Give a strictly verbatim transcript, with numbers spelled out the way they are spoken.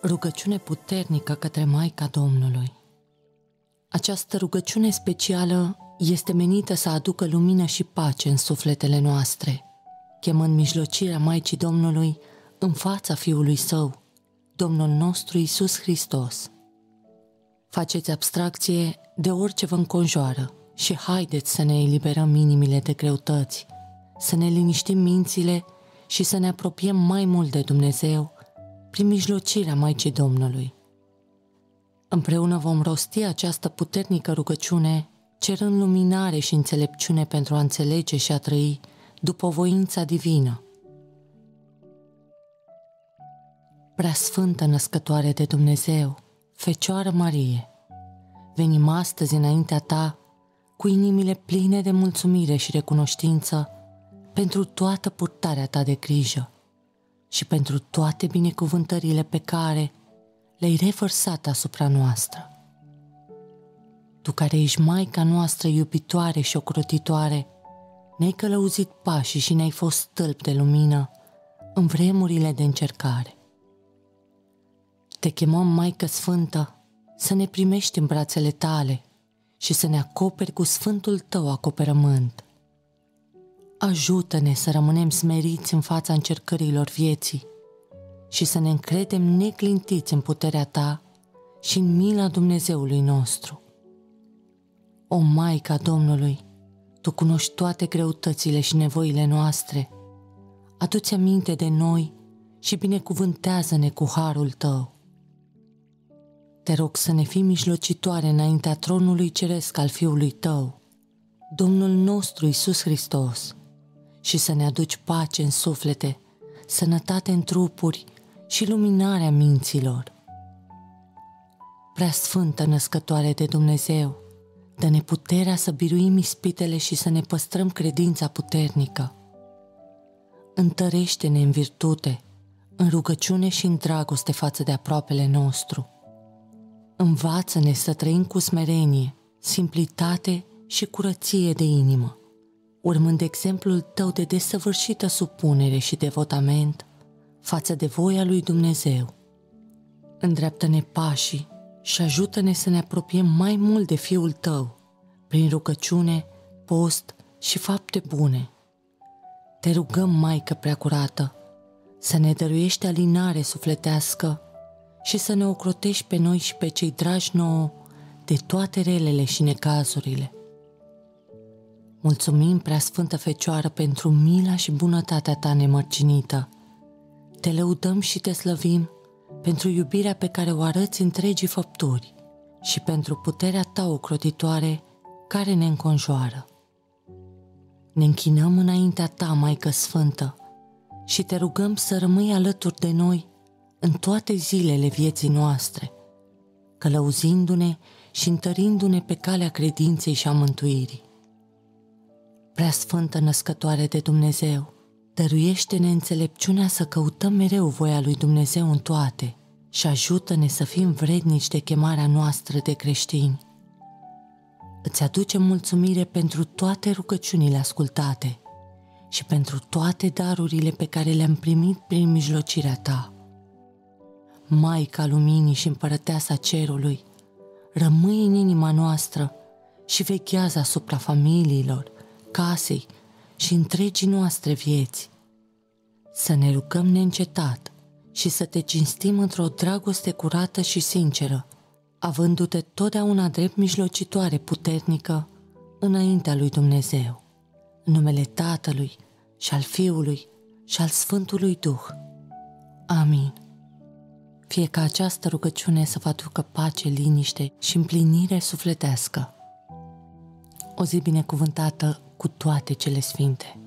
Rugăciune puternică către Maica Domnului. Această rugăciune specială este menită să aducă lumină și pace în sufletele noastre, chemând mijlocirea Maicii Domnului în fața Fiului Său, Domnul nostru Iisus Hristos. Faceți abstracție de orice vă înconjoară și haideți să ne eliberăm inimile de greutăți, să ne liniștim mințile și să ne apropiem mai mult de Dumnezeu prin mijlocirea Maicii Domnului. Împreună vom rosti această puternică rugăciune, cerând luminare și înțelepciune pentru a înțelege și a trăi după voința divină. Preasfântă Născătoare de Dumnezeu, Fecioară Marie, venim astăzi înaintea Ta cu inimile pline de mulțumire și recunoștință pentru toată purtarea Ta de grijă și pentru toate binecuvântările pe care le-ai revărsat asupra noastră. Tu care ești Maica noastră iubitoare și ocrotitoare, ne-ai călăuzit pașii și ne-ai fost stâlp de lumină în vremurile de încercare. Te chemăm, Maică Sfântă, să ne primești în brațele Tale și să ne acoperi cu sfântul Tău acoperământ. Ajută-ne să rămânem smeriți în fața încercărilor vieții și să ne încredem neclintiți în puterea Ta și în mila Dumnezeului nostru. O Maica Domnului, Tu cunoști toate greutățile și nevoile noastre, adu-ți aminte de noi și binecuvântează-ne cu harul Tău. Te rog să ne fii mijlocitoare înaintea tronului ceresc al Fiului Tău, Domnul nostru Iisus Hristos, și să ne aduci pace în suflete, sănătate în trupuri și luminarea minților. Preasfântă Născătoare de Dumnezeu, dă-ne puterea să biruim ispitele și să ne păstrăm credința puternică. Întărește-ne în virtute, în rugăciune și în dragoste față de aproapele nostru. Învață-ne să trăim cu smerenie, simplitate și curăție de inimă, urmând exemplul Tău de desăvârșită supunere și devotament față de voia lui Dumnezeu. Îndreaptă-ne pașii și ajută-ne să ne apropiem mai mult de Fiul Tău, prin rugăciune, post și fapte bune. Te rugăm, Maică Preacurată, să ne dăruiești alinare sufletească și să ne ocrotești pe noi și pe cei dragi nouă de toate relele și necazurile. Mulțumim, Preasfântă Fecioară, pentru mila și bunătatea Ta nemărginită. Te lăudăm și Te slăvim pentru iubirea pe care o arăți întregii făpturi și pentru puterea Ta ocrotitoare care ne înconjoară. Ne închinăm înaintea Ta, Maică Sfântă, și Te rugăm să rămâi alături de noi în toate zilele vieții noastre, călăuzindu-ne și întărindu-ne pe calea credinței și a mântuirii. Preasfântă Născătoare de Dumnezeu, dăruiește-ne înțelepciunea să căutăm mereu voia lui Dumnezeu în toate și ajută-ne să fim vrednici de chemarea noastră de creștini. Îți aducem mulțumire pentru toate rugăciunile ascultate și pentru toate darurile pe care le-am primit prin mijlocirea Ta. Maica Luminii și Împărăteasa Cerului, rămâi în inima noastră și veghează asupra familiilor, casei și întregii noastre vieți. Să ne rugăm neîncetat și să Te cinstim într-o dragoste curată și sinceră, avându-Te totdeauna drept mijlocitoare puternică înaintea lui Dumnezeu, în numele Tatălui și al Fiului și al Sfântului Duh. Amin. Fie ca această rugăciune să vă aducă pace, liniște și împlinire sufletească. O zi binecuvântată cu toate cele sfinte.